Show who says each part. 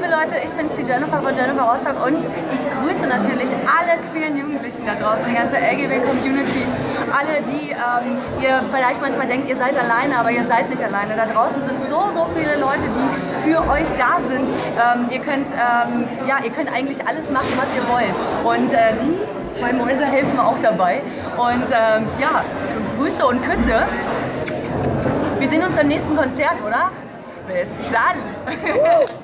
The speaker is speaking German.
Speaker 1: liebe Leute, ich bin's, die Jennifer von Jennifer Rostock und ich grüße natürlich alle queeren Jugendlichen da draußen, die ganze LGB-Community, alle, die ihr vielleicht manchmal denkt, ihr seid alleine, aber ihr seid nicht alleine. Da draußen sind so viele Leute, die für euch da sind. Ihr könnt eigentlich alles machen, was ihr wollt. Und die zwei Mäuse helfen auch dabei. Und ja, Grüße und Küsse. Wir sehen uns beim nächsten Konzert, oder? Bis dann!